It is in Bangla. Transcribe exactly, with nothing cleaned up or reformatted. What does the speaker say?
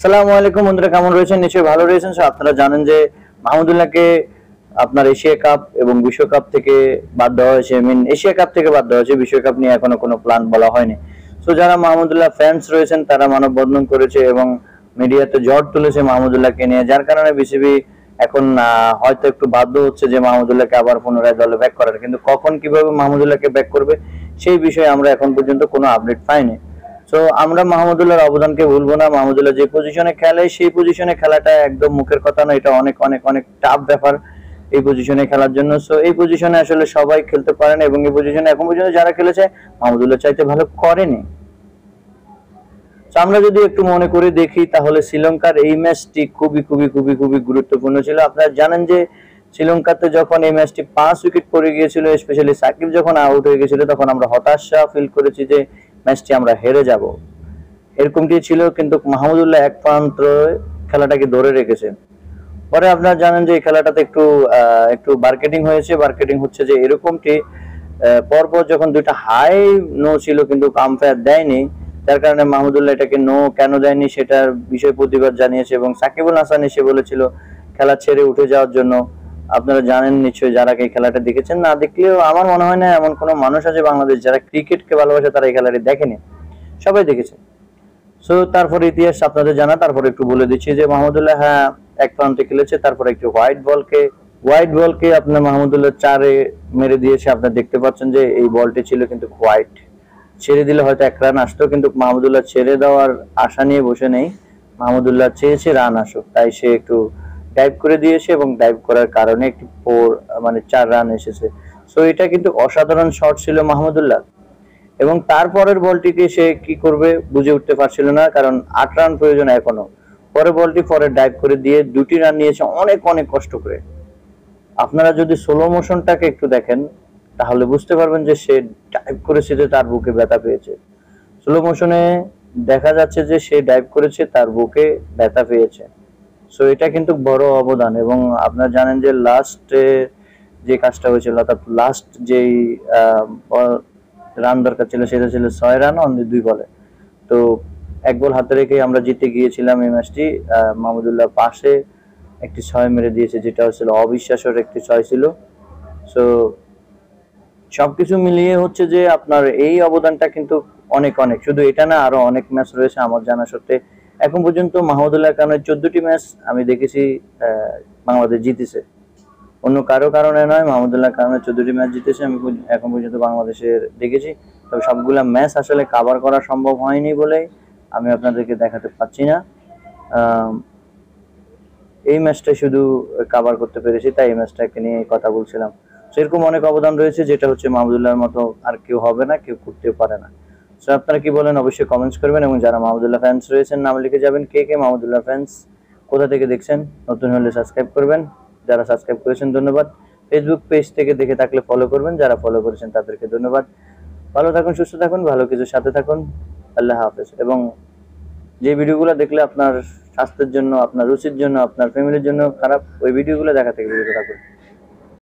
আসসালামু আলাইকুম বন্ধুরা, কেমন রয়েছেন? নিশ্চয়ই ভালো রয়েছেন। আপনারা জানেন যে মাহমুদুল্লাহকে আপনার এশিয়া কাপ এবং বিশ্বকাপ থেকে বাদ দেওয়া হয়েছে। আই মিন এশিয়া কাপ থেকে বাদ দেওয়া হয়েছে, বিশ্বকাপ নিয়ে এখনো কোনো প্ল্যান বলা হয়নি। সো যারা মাহমুদুল্লাহ ফ্যান্স রয়েছেন তারা মানববন্ধন করেছে এবং মিডিয়াতে ঝড় তুলেছে মাহমুদুল্লাহকে নিয়ে, যার কারণে বিসিবি এখন হয়তো একটু বাধ্য হচ্ছে যে মাহমুদুল্লাহকে আবার পুনরায় দলে ব্যাক করার। কিন্তু কখন কিভাবে মাহমুদুল্লাহকে ব্যাক করবে সেই বিষয়ে আমরা এখন পর্যন্ত কোনো আপডেট পাইনি। সো আমরা মাহমুদুল্লাহর অবদানকে ভুলবো না। মাহমুদুল্লাহ যে পজিশনে খেলে সেই পজিশনে খেলাটা একদম মুখের কথা না, এটা অনেক অনেক অনেক টাফ ব্যাপার এই পজিশনে খেলার জন্য। সো এই পজিশনে আসলে সবাই খেলতে পারে না এবং এই পজিশনে এখন পর্যন্ত যারা খেলেছে মাহমুদুল্লাহ চাইতে ভালো করেনি। আমরা যদি একটু মনে করে দেখি তাহলে শ্রীলঙ্কার এই ম্যাচটি খুবই খুবই খুবই খুবই গুরুত্বপূর্ণ ছিল। আপনারা জানেন যে শ্রীলঙ্কাতে যখন এই ম্যাচটি পাঁচ উইকেট পড়ে গিয়েছিল, স্পেশালি সাকিব যখন আউট হয়ে গেছিল, তখন আমরা হতাশা ফিল করেছি যে ম্যাচটি আমরা হেরে যাব, এরকমটি ছিল। কিন্তু মাহমুদুল্লাহ এক প্রান্ত খেলাটাকে ধরে রেখেছে। পরে আপনারা জানেন যে এই খেলাটাতে একটু একটু মার্কেটিং হয়েছে। মার্কেটিং হচ্ছে যে এরকমটি পরপর যখন দুইটা হাই নো ছিল কিন্তু আম্পায়ার দেয়নি, যার কারণে মাহমুদুল্লাহ এটাকে নো কেন দেয়নি সেটার বিষয়ে প্রতিবাদ জানিয়েছে এবং সাকিবুল হাসান এসে বলেছিল খেলা ছেড়ে উঠে যাওয়ার জন্য। আপনারা জানেন নিশ্চয়ই, যারা এই খেলাটা দেখেছেন, না দেখলেও আমার মনে হয় না এমন কোনো মানুষ আছে বাংলাদেশ যারা ক্রিকেটকে ভালোবাসে তারা এই খেলাটি দেখেনি, সবাই দেখেছে। সো তারপরে ইতিহাস আপনাদের জানা, তারপরে একটু বলে দিচ্ছি যে মাহমুদুল্লাহ হ্যাঁ এক প্রান্তে খেলেছে, তারপরে একটু হোয়াইট বলকে হোয়াইট বলকে আপনার মাহমুদুল্লাহ চারে মেরে দিয়েছে। আপনারা দেখতে পাচ্ছেন যে এই বলটি ছিল কিন্তু হোয়াইট, ছেড়ে দিলে হয়তো এক রান আসতো, কিন্তু মাহমুদুল্লাহ ছেড়ে দেওয়ার আশা নিয়ে বসে নেই। মাহমুদুল্লাহ চেয়েছে রান আসুক, তাই সে একটু ডাইভ করে দিয়েছে এবং ডাইভ করার কারণে একটি ফোর মানে চার রান এসেছে। সো এটা কিন্তু অসাধারণ শট ছিল মাহমুদুল্লাহ। এবং তারপরের বলটিকে সে কি করবে বুঝে উঠতে পারছিল না, কারণ আট রান প্রয়োজন এখনো। পরে বলটি পরে ডাইভ করে দিয়ে দুটি রান নিয়েছে অনেক অনেক কষ্ট করে। আপনারা যদি স্লো মোশনটাকে একটু দেখেন তাহলে বুঝতে পারবেন যে সে ডাইভ করেছে যে তার বুকে ব্যথা পেয়েছে। স্লো মোশনে দেখা যাচ্ছে যে সে ডাইভ করেছে, তার বুকে ব্যথা পেয়েছে। সো এটা কিন্তু বড় অবদান। এবং আপনারা জানেন যে লাস্টে যে কাজটা হয়েছিল, অর্থাৎ লাস্ট যেই রান দরকার ছিল সেটা ছিল ছয় রান অনলি দুই বলে। তো এক বল হাতে রেখে আমরা জিতে গিয়েছিলাম এই ম্যাচটি। মাহমুদুল্লাহ পাশে একটি ছয় মেরে দিয়েছে, যেটা হচ্ছিল অবিশ্বাস্যের একটি ছয় ছিল। সো সবকিছু মিলিয়ে হচ্ছে যে আপনার এই অবদানটা কিন্তু অনেক অনেক, শুধু এটা না আরো অনেক ম্যাচ রয়েছে আমার জানা সত্ত্বে। এখন পর্যন্ত মাহমুদুল্লাহর কারণে চোদ্দটি ম্যাচ আমি দেখেছি বাংলাদেশ জিতেছে, অন্য কারো কারণে নয়, মাহমুদুল্লাহর কারণে চোদ্দটি ম্যাচ জিতেছে আমি এখন পর্যন্ত বাংলাদেশের দেখেছি। তবে সবগুলা ম্যাচ আসলে কাভার করা সম্ভব হয়নি বলে আমি আপনাদেরকে দেখাতে পাচ্ছি না। এই ম্যাচটা শুধু কাভার করতে পেরেছি, তাই এই ম্যাচটাকে নিয়ে কথা বলছিলাম। সেরকম অনেক অবদান রয়েছে যেটা হচ্ছে মাহমুদুল্লাহর মতো আর কেউ হবে না, কেউ করতে পারে না। সো আপনারা কি বলেন অবশ্যই কমেন্টস করবেন এবং যারা মাহমুদুল্লাহ ফ্যান্স রয়েছেন নাম লিখে যাবেন কে কে মাহমুদুল্লাহ ফ্যান্স, কোথা থেকে দেখছেন। নতুন হলে সাবস্ক্রাইব করবেন, যারা সাবস্ক্রাইব করেছেন ধন্যবাদ। ফেসবুক পেজ থেকে দেখে থাকলে ফলো করবেন, যারা ফলো করেছেন তাদেরকে ধন্যবাদ। ভালো থাকুন, সুস্থ থাকুন, ভালো কিছুর সাথে থাকুন। আল্লাহ হাফেজ। এবং যে ভিডিওগুলো দেখলে আপনার স্বাস্থ্যের জন্য, আপনার রুচির জন্য, আপনার ফ্যামিলির জন্য খারাপ, ওই ভিডিওগুলো দেখা থেকে বিরত থাকুন।